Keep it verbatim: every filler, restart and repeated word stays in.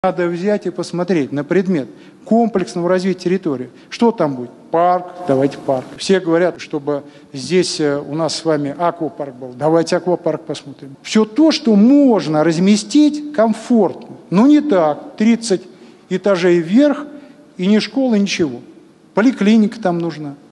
Надо взять и посмотреть на предмет комплексного развития территории. Что там будет? Парк, давайте парк. Все говорят, чтобы здесь у нас с вами аквапарк был. Давайте аквапарк посмотрим. Все то, что можно разместить комфортно. Но не так. тридцать этажей вверх и ни школы, ничего. Поликлиника там нужна.